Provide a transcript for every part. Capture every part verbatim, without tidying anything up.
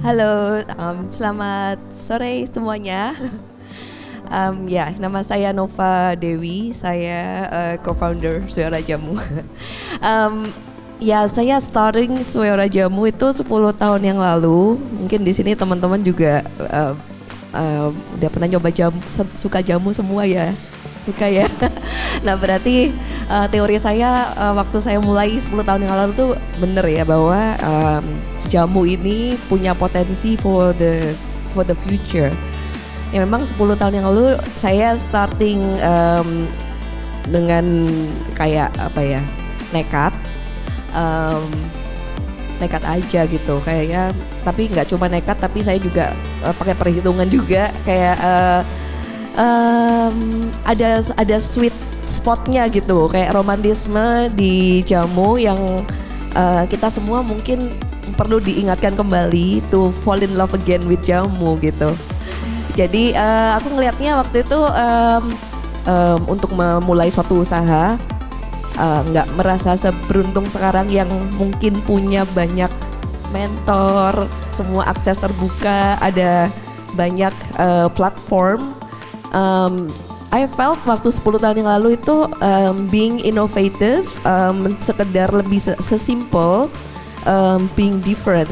Halo, um, selamat sore semuanya. Um, ya, nama saya Nova Dewi, saya uh, co-founder Suara Jamu. um, ya, saya starting Suara Jamu itu sepuluh tahun yang lalu. Mungkin di sini teman-teman juga uh, uh, udah pernah nyoba jamu, suka jamu semua ya, suka ya. Nah, berarti uh, teori saya uh, waktu saya mulai sepuluh tahun yang lalu tuh bener ya, bahwa um, jamu ini punya potensi for the for the future. Ya memang sepuluh tahun yang lalu saya starting um, dengan kayak apa ya, nekat, um, nekat aja gitu kayaknya. Tapi nggak cuma nekat, tapi saya juga uh, pakai perhitungan juga, kayak uh, um, ada ada sweet spotnya gitu, kayak romantisme di jamu yang uh, kita semua mungkin perlu diingatkan kembali to fall in love again with jamu gitu. Jadi uh, aku ngelihatnya waktu itu um, um, untuk memulai suatu usaha nggak uh, merasa seberuntung sekarang yang mungkin punya banyak mentor, semua akses terbuka, ada banyak uh, platform. Um, I felt waktu sepuluh tahun yang lalu itu um, being innovative, um, sekedar lebih sesimpel Um, being different,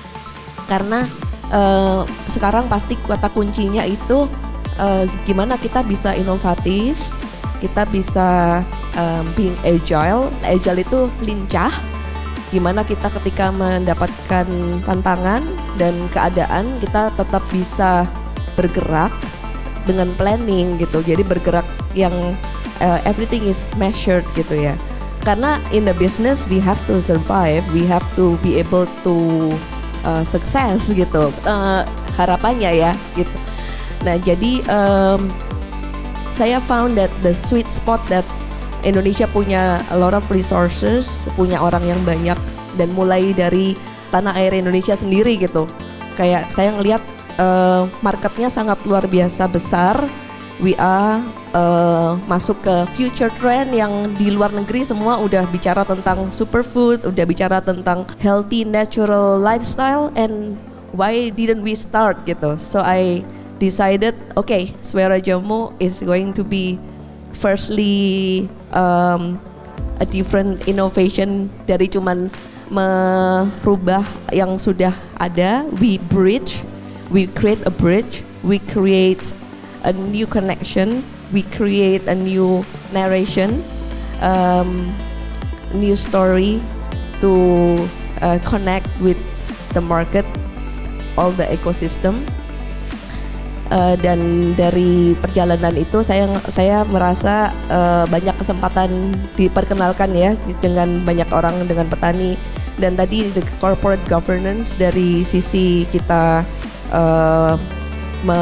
karena uh, sekarang pasti kata kuncinya itu uh, gimana kita bisa inovatif, kita bisa um, being agile. Agile itu lincah, gimana kita ketika mendapatkan tantangan dan keadaan kita tetap bisa bergerak dengan planning gitu. Jadi bergerak yang uh, everything is measured gitu ya. Karena in the business we have to survive, we have to be able to uh, sukses gitu, uh, harapannya ya gitu. Nah jadi um, saya found that the sweet spot that Indonesia punya a lot of resources, punya orang yang banyak, dan mulai dari tanah air Indonesia sendiri gitu. Kayak saya ngelihat uh, marketnya sangat luar biasa besar. We are uh, masuk ke future trend yang di luar negeri semua udah bicara tentang superfood, udah bicara tentang healthy natural lifestyle, and why didn't we start gitu. So I decided, okay, Suara Jamu is going to be firstly um, a different innovation dari cuman merubah yang sudah ada. We bridge, we create a bridge, we create a new connection, we create a new narration, um, new story to uh, connect with the market, all the ecosystem. Uh, dan dari perjalanan itu saya saya merasa uh, banyak kesempatan diperkenalkan ya dengan banyak orang, dengan petani, dan tadi the corporate governance dari sisi kita uh, me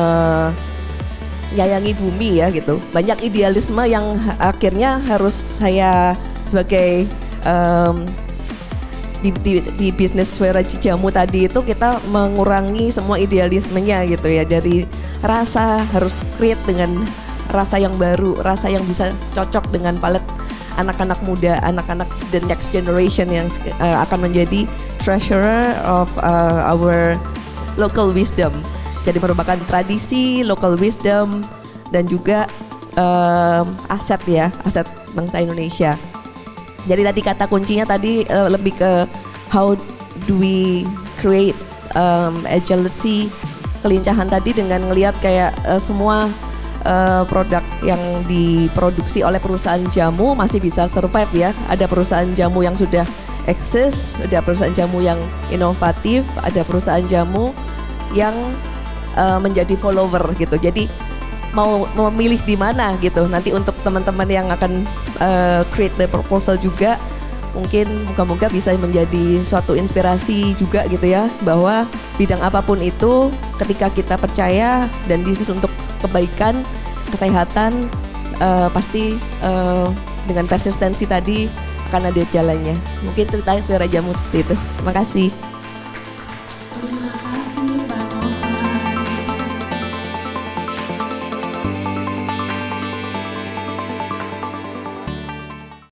nyayangi bumi ya gitu. Banyak idealisme yang akhirnya harus saya sebagai um, di, di, di bisnis Suara Jamu tadi itu kita mengurangi semua idealismenya gitu ya. Dari rasa harus create dengan rasa yang baru, rasa yang bisa cocok dengan palet anak-anak muda, anak-anak the next generation yang uh, akan menjadi treasurer of uh, our local wisdom. Jadi merupakan tradisi, local wisdom, dan juga um, aset ya, aset bangsa Indonesia. Jadi tadi kata kuncinya tadi uh, lebih ke how do we create um, agility, kelincahan tadi dengan ngelihat kayak uh, semua uh, produk yang diproduksi oleh perusahaan jamu masih bisa survive ya. Ada perusahaan jamu yang sudah eksis, ada perusahaan jamu yang inovatif, ada perusahaan jamu yang Uh, menjadi follower gitu. Jadi mau memilih di mana gitu. Nanti untuk teman-teman yang akan uh, create the proposal juga, mungkin moga-moga bisa menjadi suatu inspirasi juga gitu ya, bahwa bidang apapun itu ketika kita percaya dan bisnis untuk kebaikan, kesehatan, uh, pasti uh, dengan persistensi tadi akan ada jalannya. Mungkin ceritanya Suara Jamu seperti itu. Terima kasih.